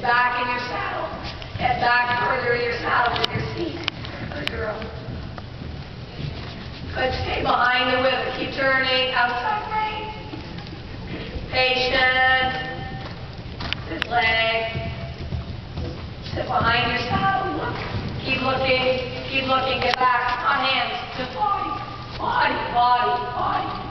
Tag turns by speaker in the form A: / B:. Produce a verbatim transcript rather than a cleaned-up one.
A: back in your saddle. Head back further in your saddle with your seat. Good girl. Good. Stay behind the whip. Keep turning. Outside rein. Patient. Good leg. Sit behind your saddle. Look. Keep looking. Keep looking. Get back. On hands. To body. Body. Body. Body.